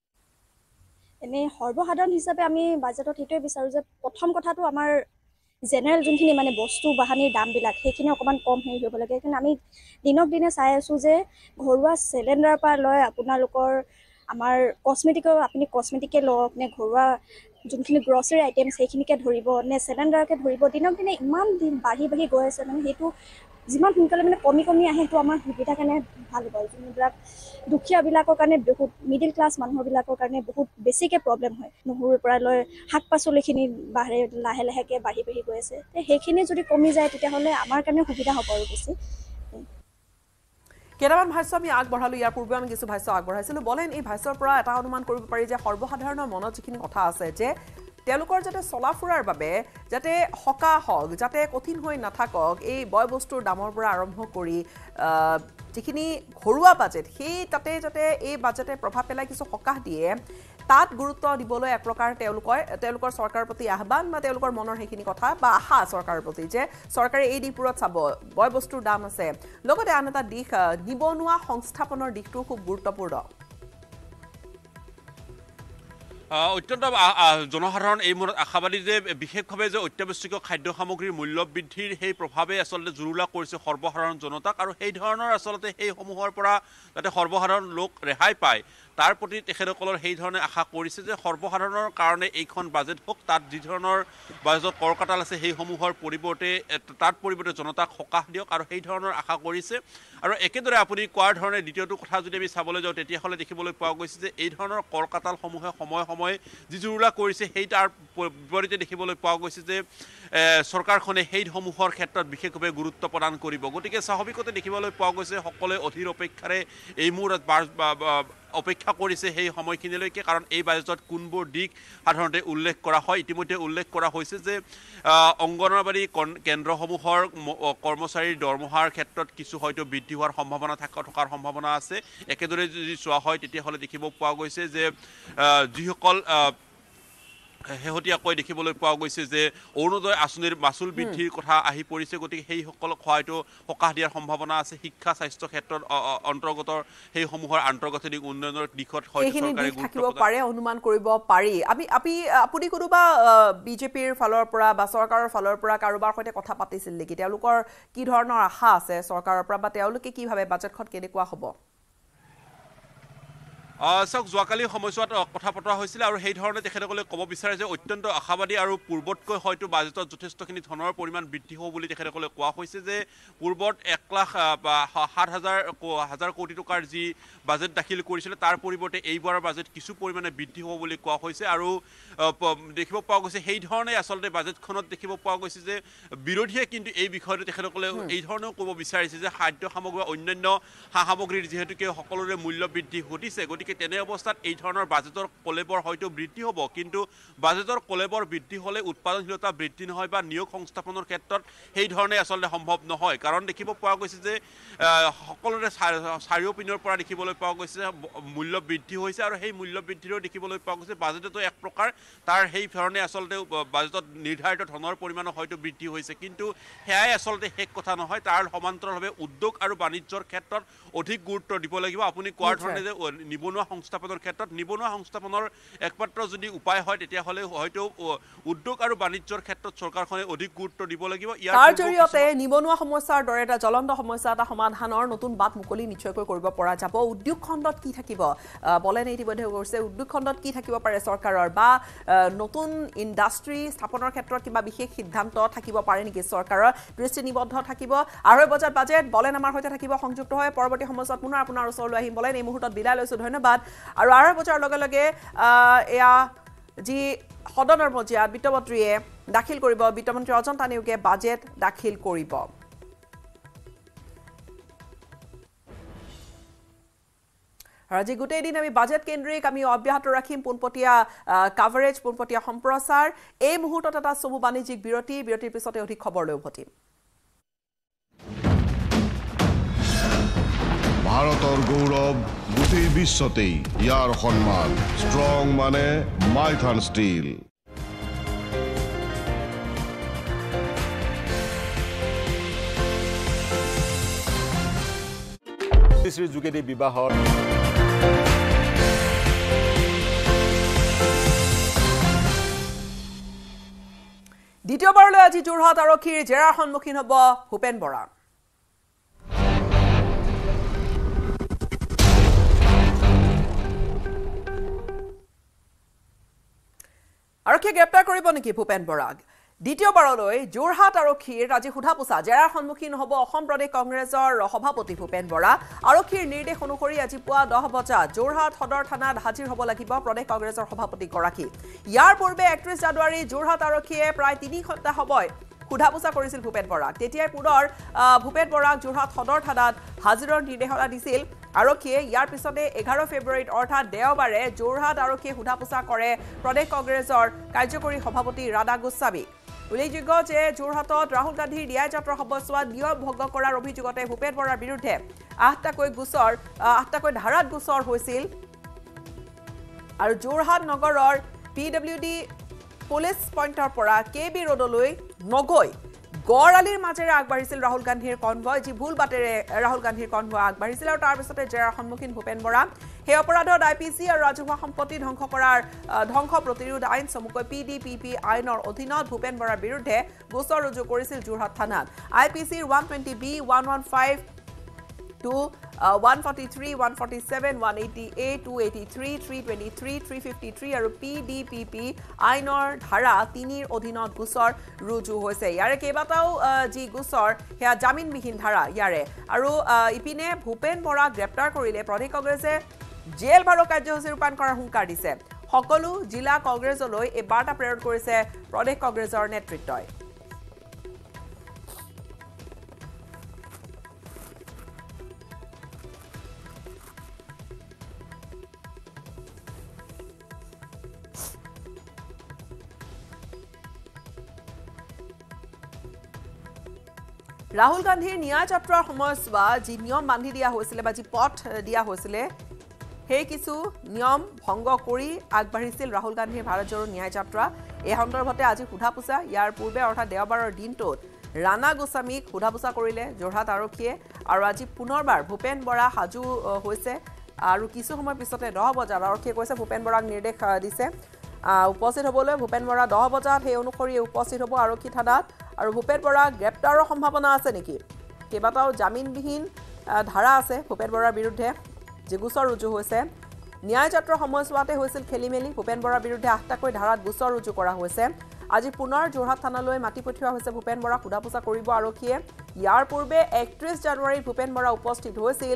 এনেই সৰ্বসাধাৰণ হিচাপে আমি বাজেটত সেইটোৱে বিচাৰোঁ যে প্ৰথম কথাটো আমাৰ জেনেৰেল যোনখিনি মানে বস্তু বাহানিৰ দামবিলাক সেইখিনি অকণমান কম হেৰি হ'ব লাগে কিন্তু আমি দিনক দিনে চাই আছোঁ যে ঘৰুৱা চিলিণ্ডাৰৰ পৰা লৈ আপোনালোকৰ আমাৰ কচমেটিকৰ আপুনি কচমেটিকে লওক নে ঘৰুৱা যোনখিনি গ্ৰছাৰী আইটেমছ সেইখিনিকে ধৰিব নে চিলিণ্ডাৰকে ধৰিব দিনক দিনে ইমান দিন বাঢ়ি বাঢ়ি গৈ আছে মানে সেইটো যিমান সোনকালে মানে কমি কমি আহে সেইটো আমাৰ সুবিধাৰ কাৰণে ভাল হ'ব যোনবিলাক দুখীয়াবিলাকৰ কাৰণে বহুত মিডিল ক্লাছ মানুহবিলাকৰ কাৰণে বহুত বেছিকৈ প্ৰব্লেম হয় নহৰুৰ পৰা লৈ শাক পাচলিখিনি বাঢ়ে লাহে লাহেকৈ বাঢ়ি বাঢ়ি গৈ আছে সেইখিনি যদি কমি যায় তেতিয়াহ'লে আমাৰ কাৰণে সুবিধা হ'ব আৰু বেছি কেইটামান ভাষ্য আমি আগবঢ়ালোঁ ইয়াৰ পূৰ্বে আমি কিছু ভাষ্য আগবঢ়াইছিলোঁ বলেন এই ভাষ্যৰ পৰা এটা অনুমান কৰিব পাৰি যে সৰ্বসাধাৰণৰ মনত যিখিনি কথা আছে যে তেওঁলোকৰ যাতে চলা ফুৰাৰ বাবে যাতে সকাহ হওক যাতে কঠিন হৈ নাথাকক এই বয় বস্তুৰ দামৰ পৰা আৰম্ভ কৰি যিখিনি ঘৰুৱা বাজেট সেই তাতে যাতে এই বাজেটে প্ৰভাৱ পেলাই কিছু সকাহ দিয়ে তাত গুৰুত্ব দিবলৈ এক প্ৰকাৰ তেওঁলোকৰ তেওঁলোকৰ চৰকাৰৰ প্ৰতি আহ্বান বা তেওঁলোকৰ মনৰ সেইখিনি কথা বা আশা চৰকাৰৰ প্ৰতি যে চৰকাৰে এই দিশবোৰত চাব বয় বস্তুৰ দাম আছে লগতে আন এটা দিশ নিবনুৱা সংস্থাপনৰ দিশটো খুব গুৰুত্বপূৰ্ণ অত্যন্ত জনসাধাৰণ এই মনত আশাবাদী যে বিশেষভাৱে যে অত্যাৱশ্যকীয় খাদ্য সামগ্ৰীৰ মূল্য বৃদ্ধিৰ সেই প্ৰভাৱে আচলতে জুৰুলা কৰিছে সৰ্বসাধাৰণ জনতাক আৰু সেই ধৰণৰ আচলতে সেইসমূহৰ পৰা যাতে সৰ্বসাধাৰণ লোক ৰেহাই পায় তাৰ প্ৰতি তেখেতসকলৰ সেই ধৰণে আশা কৰিছে যে সৰ্বসাধাৰণৰ কাৰণে এইখন বাজেট হওক তাত যি ধৰণৰ বাজেটত কৰ কাটাল আছে সেইসমূহৰ পৰিৱৰ্তে তাত পৰিৱৰ্তে জনতাক সকাহ দিয়ক আৰু সেই ধৰণৰ আশা কৰিছে আৰু একেদৰে আপুনি কোৱাৰ ধৰণে দ্বিতীয়টো কথা যদি আমি চাবলৈ যাওঁ তেতিয়াহ'লে দেখিবলৈ পোৱা গৈছে যে এই ধৰণৰ কৰ কাটালসমূহে সময়ে সময়ে যি জুৰুলা কৰিছে সেই তাৰ বিপৰীতে দেখিবলৈ পোৱা গৈছে যে চৰকাৰখনে সেইসমূহৰ ক্ষেত্ৰত বিশেষভাৱে গুৰুত্ব প্ৰদান কৰিব গতিকে স্বাভাৱিকতে দেখিবলৈ পোৱা গৈছে সকলোৱে অধীৰ অপেক্ষাৰে এই মুহূৰ্তত অপেক্ষা কৰিছে সেই সময়খিনিলৈকে কাৰণ এই বাজেটত কোনবোৰ দিশ সাধাৰণতে উল্লেখ কৰা হয় ইতিমধ্যে উল্লেখ কৰা হৈছে যে অংগনবাড়ী কেন্দ্ৰসমূহৰ কৰ্মচাৰীৰ দৰমহাৰ ক্ষেত্ৰত কিছু হয়তো বৃদ্ধি হোৱাৰ সম্ভাৱনা থকাৰ সম্ভাৱনা আছে একেদৰে যদি চোৱা হয় তেতিয়াহ'লে দেখিব পোৱা গৈছে যে যিসকল শেহতীয়াকৈ দেখিবলৈ পোৱা গৈছে যে অৰুণোদয় আঁচনিৰ মাচুল বৃদ্ধিৰ কথা আহি পৰিছে গতিকে সেইসকলক হয়তো সকাহ দিয়াৰ সম্ভাৱনা আছে শিক্ষা স্বাস্থ্য ক্ষেত্ৰত অন্তৰ্গত সেইসমূহৰ আন্তৰ্জাতিক উন্নয়নৰ দিশত হয়তো চৰকাৰে থাকিব পাৰে অনুমান কৰিব পাৰি আমি আপি আপুনি কোনোবা বিজেপিৰ ফালৰ পৰা বা চৰকাৰৰ ফালৰ পৰা কাৰোবাৰ সৈতে কথা পাতিছিল নেকি তেওঁলোকৰ কি ধৰণৰ আশা আছে চৰকাৰৰ পৰা বা তেওঁলোকে কি ভাবে বাজেটখন কেনেকুৱা হ'ব চাওক যোৱাকালি সময়ছোৱাত কথা পতা হৈছিল আৰু সেই ধৰণে তেখেতসকলে ক'ব বিচাৰে যে অত্যন্ত আশাবাদী আৰু পূৰ্বতকৈ হয়তো বাজেটত যথেষ্টখিনি ধনৰ পৰিমাণ বৃদ্ধি হ'ব বুলি তেখেতসকলে কোৱা হৈছে যে পূৰ্বত এক লাখ বা সাত হাজাৰ হাজাৰ কোটি টকাৰ যি বাজেট দাখিল কৰিছিলে তাৰ পৰিৱৰ্তে এইবাৰৰ বাজেট কিছু পৰিমাণে বৃদ্ধি হ'ব বুলি কোৱা হৈছে আৰু দেখিব পোৱা গৈছে সেই ধৰণে আচলতে বাজেটখনত দেখিব পোৱা গৈছে যে বিৰোধীয়ে কিন্তু এই বিষয়টো তেখেতসকলে এই ধৰণেও ক'ব বিচাৰিছে যে খাদ্য সামগ্ৰী অন্যান্য সা সামগ্ৰীৰ যিহেতুকে সকলোৰে মূল্য বৃদ্ধি ঘটিছে গতিকে তেনে অৱস্থাত এই ধৰণৰ বাজেটৰ কলেবৰ হয়তো বৃদ্ধি হ'ব কিন্তু বাজেটৰ কলেবৰ বৃদ্ধি হ'লে উৎপাদনশীলতা বৃদ্ধি নহয় বা নিয়োগ সংস্থাপনৰ ক্ষেত্ৰত সেই ধৰণে আচলতে সম্ভৱ নহয় কাৰণ দেখিব পোৱা গৈছে যে সকলোৰে চাৰিওপিনৰ পৰা দেখিবলৈ পোৱা গৈছে মূল্য বৃদ্ধি হৈছে আৰু সেই মূল্য বৃদ্ধিৰেও দেখিবলৈ পোৱা গৈছে বাজেটতো এক প্ৰকাৰ তাৰ সেই ধৰণে আচলতে বাজেটত নিৰ্ধাৰিত ধনৰ পৰিমাণো হয়তো বৃদ্ধি হৈছে কিন্তু সেয়াই আচলতে শেষ কথা নহয় তাৰ সমান্তৰালভাৱে উদ্যোগ আৰু বাণিজ্যৰ ক্ষেত্ৰত অধিক গুৰুত্ব দিব লাগিব আপুনি কোৱাৰ ধৰণে যে নিবনুৱা সংস্থাপনৰ ক্ষেত্ৰত নিবনুৱা সংস্থাপনৰ একমাত্ৰ যদি উপায় হয় তেতিয়াহ'লে হয়তো উদ্যোগ আৰু বাণিজ্যৰ ক্ষেত্ৰত চৰকাৰখনে অধিক গুৰুত্ব দিব লাগিব ইয়াৰ জৰিয়তে নিবনুৱা সমস্যাৰ দৰে এটা জ্বলন্ত সমস্যা এটা সমাধানৰ নতুন বাট মুকলি নিশ্চয়কৈ কৰিব পৰা যাব উদ্যোগ খণ্ডত কি থাকিব বলেন ইতিমধ্যে কৈছে উদ্যোগ খণ্ডত কি থাকিব পাৰে চৰকাৰৰ বা নতুন ইণ্ডাষ্ট্ৰী স্থাপনৰ ক্ষেত্ৰত কিবা বিশেষ সিদ্ধান্ত থাকিব পাৰে নেকি চৰকাৰৰ দৃষ্টি নিবদ্ধ থাকিব আঢ়ৈ বজাত বাজেট বলেন আমাৰ সৈতে থাকিব সংযুক্ত হয় পৰৱৰ্তী সময়ত পুনৰ আপোনাৰ ওচৰলৈ আহিম বলেন এই মুহূৰ্তত বিদায় লৈছো ধন্যবাদ আৰু আঢ়ৈ বজাৰ লগে লগে এয়া যি সদনৰ মজিয়াত বিত্তমন্ত্ৰীয়ে দাখিল কৰিব বিত্তমন্ত্ৰী অজন্তা নেওগে বাজেট দাখিল কৰিব আজি গোটেই দিন আমি বাজেট কেন্দ্ৰিক আমি অব্যাহত ৰাখিম পোনপটীয়া কাভাৰেজ পোনপটীয়া সম্প্ৰচাৰ এই মুহূৰ্তত এটা চমু বাণিজ্যিক বিৰতি বিৰতিৰ পিছতে অধিক খবৰ লৈ উভতিম ভাৰতৰ গৌৰৱ গোটেই বিশ্বতেই ইয়াৰ সন্মান ষ্ট্ৰং মানে মাইথান ষ্টীল শ্ৰী যোগেদি বিবাহৰ দ্বিতীয়বাৰলৈ আজি যোৰহাট আৰক্ষীৰ জেৰাৰ সন্মুখীন হ'ব ভূপেন বৰা আৰক্ষীয়ে গ্ৰেপ্তাৰ কৰিব নেকি ভূপেন বৰাক দ্বিতীয়বাৰলৈ যোৰহাট আৰক্ষীৰ আজি সোধা পোছা জেৰাৰ সন্মুখীন হ'ব অসম প্ৰদেশ কংগ্ৰেছৰ সভাপতি ভূপেন বৰা আৰক্ষীৰ নিৰ্দেশ অনুসৰি আজি পুৱা দহ বজাত যোৰহাট সদৰ থানাত হাজিৰ হ'ব লাগিব প্ৰদেশ কংগ্ৰেছৰ সভাপতিগৰাকী ইয়াৰ পূৰ্বে একত্ৰিশ জানুৱাৰী যোৰহাট আৰক্ষীয়ে প্ৰায় তিনি ঘণ্টা সময় সোধা পোছা কৰিছিল ভূপেন বৰাক তেতিয়াই পুনৰ ভূপেন বৰাক যোৰহাট সদৰ থানাত হাজিৰৰ নিৰ্দেশনা দিছিল আৰক্ষীয়ে ইয়াৰ পিছতে এঘাৰ ফেব্ৰুৱাৰীত অৰ্থাৎ দেওবাৰে যোৰহাট আৰক্ষীয়ে সোধা পোছা কৰে প্ৰদেশ কংগ্ৰেছৰ কাৰ্যকৰী সভাপতি ৰাধা গোস্বামী উল্লেখযোগ্য যে যোৰহাটত ৰাহুল গান্ধীৰ ন্যায় যাত্ৰা সময়ছোৱাত নিয়ম ভংগ কৰাৰ অভিযোগতে ভূপেন বৰাৰ বিৰুদ্ধে আঠটাকৈ গোচৰ আঠটাকৈ ধাৰাত গোচৰ হৈছিল আৰু যোৰহাট নগৰৰ পি ডব্লিউ ডি পুলিচ পইণ্টৰ পৰা কে বি ৰোডলৈ নগৈ গড়আলিৰ মাজেৰে আগবাঢ়িছিল ৰাহুল গান্ধীৰ কনভয় যি ভুল বাটেৰে ৰাহুল গান্ধীৰ কনভয় আগবাঢ়িছিল আৰু তাৰ পিছতে জেৰাৰ সন্মুখীন ভূপেন বৰা সেই অপৰাধত আই পি চি আৰু ৰাজহুৱা সম্পত্তি ধ্বংস কৰাৰ ধ্বংস প্ৰতিৰোধ আইন চমুকৈ পি ডি পি পি আইনৰ অধীনত ভূপেন বৰাৰ বিৰুদ্ধে গোচৰ ৰুজু কৰিছিল যোৰহাট থানাত আই পি চিৰ one twenty B one one five two one forty three, one forty seven, one eighty eight, two eighty three, three twenty three, three fifty three আৰু পি ডি পি পি আইনৰ ধাৰা তিনিৰ অধীনত গোচৰ ৰুজু হৈছে। ইয়াৰে কেইবাটাও যি গোচৰ সেয়া জামিনবিহীন ধাৰা ইয়াৰে। আৰু ইপিনে ভূপেন বৰাক গ্ৰেপ্তাৰ কৰিলে প্ৰদেশ কংগ্ৰেছে জেল ভাড়া কাৰ্যসূচী ৰূপায়ণ কৰাৰ হুংকাৰ দিছে। সকলো জিলা কংগ্ৰেছলৈ এই বাৰ্তা প্ৰেৰণ কৰিছে প্ৰদেশ কংগ্ৰেছৰ নেতৃত্বই। ৰাহুল গান্ধীৰ ন্যায় যাত্ৰাৰ সময়ছোৱা যি নিয়ম বান্ধি দিয়া হৈছিলে বা যি পথ দিয়া হৈছিলে সেই কিছু নিয়ম ভংগ কৰি আগবাঢ়িছিল ৰাহুল গান্ধীৰ ভাৰত জোড়ো ন্যায় যাত্ৰা। এই সন্দৰ্ভতে আজি সোধা পোছা ইয়াৰ পূৰ্বে অৰ্থাৎ দেওবাৰৰ দিনটোত ৰাণা গোস্বামীক সোধা পোছা কৰিলে যোৰহাট আৰক্ষীয়ে। আৰু আজি পুনৰবাৰ ভূপেন বৰা সাজু হৈছে আৰু কিছু সময়ৰ পিছতে দহ বজাত আৰক্ষীয়ে কৈছে ভূপেন বৰাক নিৰ্দেশ দিছে উপস্থিত হ'বলৈ। ভূপেন বৰা দহ বজাত সেই অনুসৰি উপস্থিত হ'ব আৰক্ষী থানাত। আৰু ভূপেন বৰাক গ্ৰেপ্তাৰৰ সম্ভাৱনা আছে নেকি? কেইবাটাও জামিনবিহীন ধাৰা আছে ভূপেন বৰাৰ বিৰুদ্ধে যি গোচৰ ৰুজু হৈছে। ন্যায় যাত্ৰাৰ সময়ছোৱাতে হৈছিল খেলি মেলি। ভূপেন বৰাৰ বিৰুদ্ধে আঠটাকৈ ধাৰাত গোচৰ ৰুজু কৰা হৈছে। আজি পুনৰ যোৰহাট থানালৈ মাতি পঠিওৱা হৈছে ভূপেন বৰাক সোধা পোছা কৰিব আৰক্ষীয়ে। ইয়াৰ পূৰ্বে একত্ৰিছ জানুৱাৰীত ভূপেন বৰা উপস্থিত হৈছিল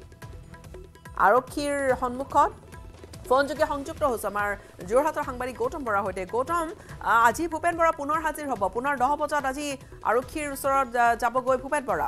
আৰক্ষীৰ সন্মুখত। ফোনযোগে সংযুক্ত হৈছে আমাৰ যোৰহাটৰ সাংবাদিক গৌতম বৰাৰ সৈতে। গৌতম, আজি ভূপেন বৰা পুনৰ হাজিৰ হ'ব, পুনৰ দহ বজাত আজি আৰক্ষীৰ ওচৰত যাবগৈ ভূপেন বৰা।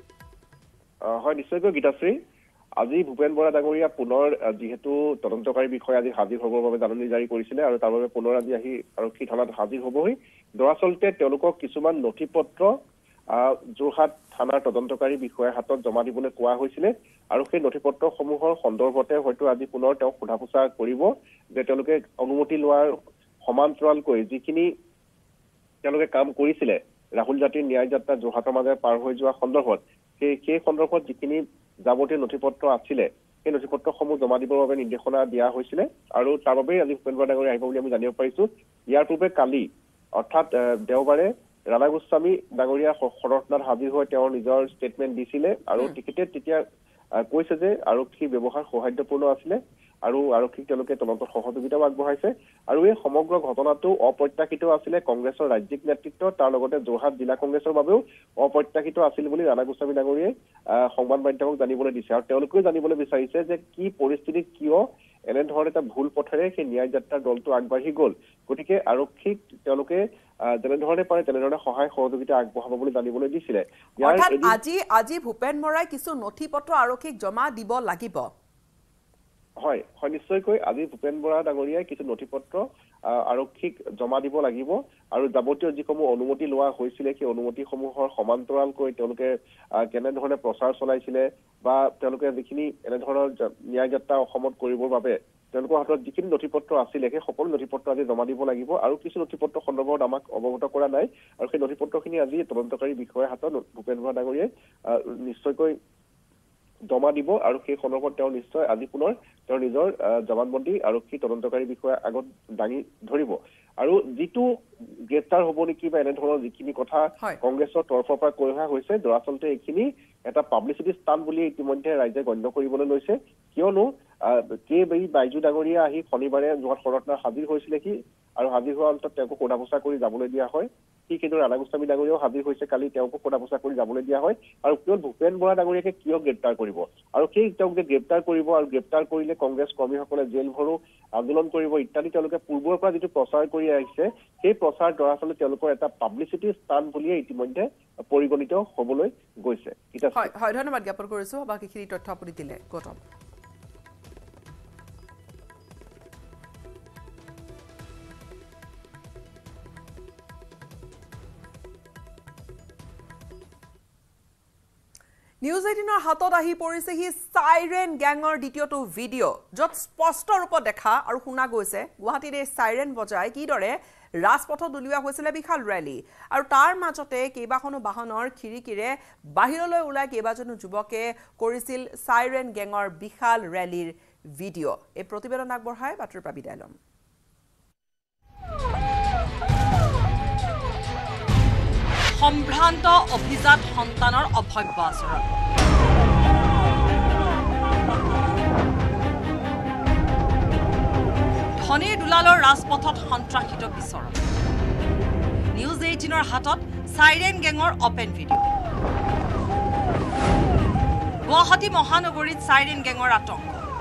হয়, নিশ্চয়কৈ গীতাশ্ৰী। আজি ভূপেন বৰা ডাঙৰীয়া পুনৰ যিহেতু তদন্তকাৰী বিষয়ে আজি হাজিৰ হ'বৰ বাবে জাননী জাৰি কৰিছিলে আৰু তাৰ বাবে পুনৰ আজি আহি আৰক্ষী থানাত হাজিৰ হ'বহি। দৰাচলতে তেওঁলোকক কিছুমান নথি পত্ৰ যোৰহাট থানাৰ তদন্তকাৰী বিষয়াৰ হাতত জমা দিবলৈ কোৱা হৈছিলে আৰু সেই নথি পত্ৰসমূহৰ সন্দৰ্ভতে হয়তো আজি পুনৰ তেওঁক সোধা পোছা কৰিব যে তেওঁলোকে অনুমতি লোৱাৰ সমান্তৰালকৈ যিখিনি তেওঁলোকে কাম কৰিছিলে ৰাহুল জাতিৰ ন্যায় যাত্ৰা যোৰহাটৰ মাজে পাৰ হৈ যোৱা সন্দৰ্ভত সেই সেই সন্দৰ্ভত যিখিনি যাৱতীয় নথি পত্ৰ আছিলে সেই নথি পত্ৰসমূহ জমা দিবৰ বাবে নিৰ্দেশনা দিয়া হৈছিলে আৰু তাৰ বাবেই আজি ভূপেন বৰা ডাঙৰীয়া আহিব বুলি আমি জানিব পাৰিছো। ইয়াৰ পূৰ্বে কালি অৰ্থাৎ দেওবাৰে ৰাণা গোস্বামী ডাঙৰীয়া সদনত হাজিৰ হৈ তেওঁৰ নিজৰ ষ্টেটমেণ্ট দিছিলে আৰু তেখেতে তেতিয়া কৈছে যে আৰক্ষী ব্যৱহাৰ সৌহাৰ্দ্যপূৰ্ণ আছিলে আৰু আৰক্ষীক তেওঁলোকে তদন্তত সহযোগিতাও আগবঢ়াইছে আৰু এই সমগ্ৰ ঘটনাটো অপ্ৰত্যাশিত আছিলে কংগ্ৰেছৰ ৰাজ্যিক নেতৃত্ব তাৰ লগতে যোৰহাট জিলা কংগ্ৰেছৰ বাবেও অপ্ৰত্যাশিত আছিল বুলি ৰাণা গোস্বামী ডাঙৰীয়াই সংবাদ মাধ্যমক জানিবলৈ দিছে আৰু তেওঁলোকেও জানিবলৈ বিচাৰিছে যে কি পৰিস্থিতি কিয় এনেধৰণে এটা ভুল পথেৰে সেই ন্যায় যাত্ৰাৰ দলটো আগবাঢ়ি গ'ল। গতিকে আৰক্ষীক তেওঁলোকে যেনেধৰণে পাৰে তেনেধৰণে সহায় সহযোগিতা আগবঢ়াব বুলি জানিবলৈ দিছিলে। আজি আজি ভূপেন বৰাই কিছু নথি পত্ৰ আৰক্ষীক জমা দিব লাগিব। হয় হয় নিশ্চয়কৈ আজি ভূপেন বৰা ডাঙৰীয়াই কিছু নথি পত্ৰ আৰক্ষীক জমা দিব লাগিব আৰু যাৱতীয় যিসমূহ অনুমতি লোৱা হৈছিলে সেই অনুমতিসমূহৰ সমান্তৰালকৈ তেওঁলোকে কেনেধৰণে প্ৰচাৰ চলাইছিলে বা তেওঁলোকে যিখিনি এনেধৰণৰ ন্যায় যাত্ৰা অসমত কৰিবৰ বাবে তেওঁলোকৰ হাতত যিখিনি নথি পত্ৰ আছিলে সেই সকলো নথি পত্ৰ আজি জমা দিব লাগিব আৰু কিছু নথি পত্ৰ সন্দৰ্ভত আমাক অৱগত কৰা নাই আৰু সেই নথি পত্ৰখিনি আজি তদন্তকাৰী বিষয়াৰ হাতত ভূপেন বৰা ডাঙৰীয়াই নিশ্চয়কৈ জমা দিব আৰু সেই সন্দৰ্ভত তেওঁ নিশ্চয় আজি পুনৰ তেওঁৰ নিজৰ জবানবন্দী আৰক্ষী তদন্তকাৰী বিষয়াৰ আগত দাঙি ধৰিব আৰু যিটো গ্ৰেপ্তাৰ হ'ব নেকি বা এনেধৰণৰ যিখিনি কথা কংগ্ৰেছৰ তৰফৰ পৰা কৈ অহা হৈছে দৰাচলতে এইখিনি এটা পাব্লিচিটি ষ্টাণ্ট বুলি ইতিমধ্যে ৰাইজে গণ্য কৰিবলৈ লৈছে কিয়নো কে বি বাইজু ডাঙৰীয়া আহি শনিবাৰে যোৰহাট সদনত হাজিৰ হৈছিলে কি আৰু হাজিৰ হোৱাৰ অন্তত তেওঁক সোধা পোছা কৰি যাবলৈ দিয়া হয়। ঠিক কিন্তু ৰাণা গোস্বামী ডাঙৰীয়াও হাজিৰ হৈছে কালি তেওঁক সোধা পোছা কৰি যাবলৈ দিয়া হয় আৰু কেৱল ভূপেন বৰা ডাঙৰীয়াকে কিয় গ্ৰেপ্তাৰ কৰিব আৰু সেই তেওঁক যে গ্ৰেপ্তাৰ কৰিব আৰু গ্ৰেপ্তাৰ কৰিলে কংগ্ৰেছ কৰ্মীসকলে জেল ভৰো আন্দোলন কৰিব ইত্যাদি তেওঁলোকে পূৰ্বৰ পৰা যিটো প্ৰচাৰ কৰি আহিছে সেই প্ৰচাৰ দৰাচলতে তেওঁলোকৰ এটা পাব্লিচিটি ষ্টাণ্ট বুলিয়ে ইতিমধ্যে পৰিগণিত হ'বলৈ গৈছে। হয় হয় ধন্যবাদ জ্ঞাপন কৰিছো বাকীখিনি তথ্য আপুনি দিলে গৌতম। নিউজ এইটিনৰ হাতত আহি পৰিছেহি চাইৰেন গেঙৰ দ্বিতীয়টো ভিডিঅ' য'ত স্পষ্ট ৰূপত দেখা আৰু শুনা গৈছে গুৱাহাটীত এই চাইৰেন বজাই কিদৰে ৰাজপথত উলিওৱা হৈছিলে বিশাল ৰেলী আৰু তাৰ মাজতে কেইবাখনো বাহনৰ খিৰিকীৰে বাহিৰলৈ ওলাই কেইবাজনো যুৱকে কৰিছিল চাইৰেন গেঙৰ বিশাল ৰেলীৰ ভিডিঅ'। এই প্ৰতিবেদন আগবঢ়াই বাতৰিৰ পৰা বিদায় ল'ম। সম্ভ্ৰান্ত অভিজাত সন্তানৰ অভব্য আচৰণ ধনীৰ দুলালৰ ৰাজপথত সন্ত্ৰাসিত বিচৰণ নিউজ এইটিনৰ হাতত সাইৰেন গেঙৰ অপেন ভিডিঅ' গুৱাহাটী মহানগৰীত সাইৰেন গেঙৰ আতংক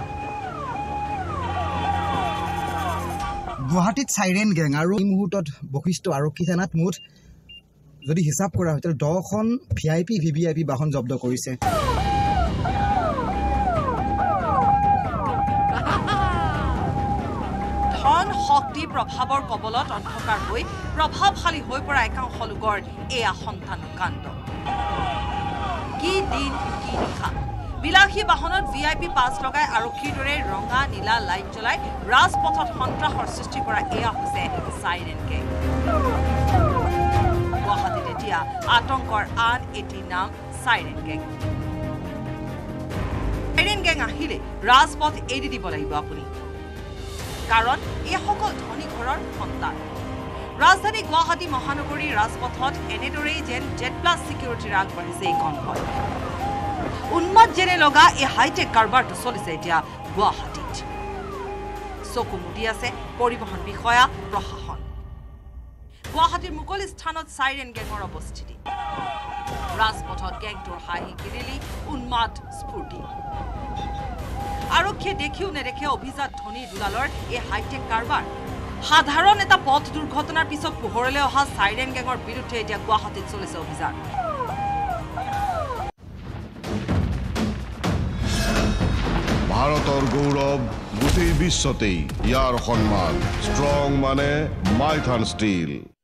গুৱাহাটীত সাইৰেন গেং আৰু এই মুহূৰ্তত বশিষ্ঠ আৰক্ষী থানাত মুঠ যদি হিচাপ কৰা হয় তেতিয়াহ'লে দহখন V I P V V I P বাহন জব্দ কৰিছে ধন শক্তি প্ৰভাৱৰ কবলত অন্ধকাৰ হৈ প্ৰভাৱশালী হৈ পৰা একাংশ লোকৰ এয়া সন্তানৰ কাণ্ড কি দিন কি নিশা বিলাসী বাহনত ভি আই পি পাছ লগাই আৰক্ষীৰ দৰে ৰঙা নীলা লাইট জ্বলাই ৰাজপথত সন্ত্ৰাসৰ সৃষ্টি কৰা এয়া হৈছে সাইৰেন গেং গুৱাহাটীত এতিয়া আতংকৰ আন এটি নাম সাইৰেন গেং সাইৰেন গেং আহিলে ৰাজপথ এৰি দিব লাগিব আপুনি কাৰণ এইসকল ধনী ঘৰৰ সন্তান ৰাজধানী গুৱাহাটী মহানগৰীৰ ৰাজপথত এনেদৰেই যেন জেড প্লাছ ছিকিউৰিটিৰ আগবাঢ়িছে এই কনভয় উন্মাদ যেনে লগা এই হাইটেক কাৰবাৰটো চলিছে এতিয়া গুৱাহাটীত চকু মুদি আছে পৰিবহণ বিষয়া প্ৰশাসন গুৱাহাটীৰ মুকলি স্থানত সাইৰেন গেঙৰ অৱস্থিতি ৰাজপথত গেংটোৰ হাঁহি কিৰিলি উন্মাদ স্ফূৰ্তি আৰক্ষীয়ে দেখিও নেদেখে অভিজাত ধনী দুলালৰ এই হাইটেক কাৰবাৰ সাধাৰণ এটা পথ দুৰ্ঘটনাৰ পিছত পোহৰলৈ অহা সাইৰেন গেঙৰ বিৰুদ্ধে এতিয়া গুৱাহাটীত চলিছে অভিযান ভাৰতৰ গৌৰৱ গোটেই বিশ্বতেই ইয়াৰ সন্মান ষ্ট্ৰং মানে মাইথান ষ্টীল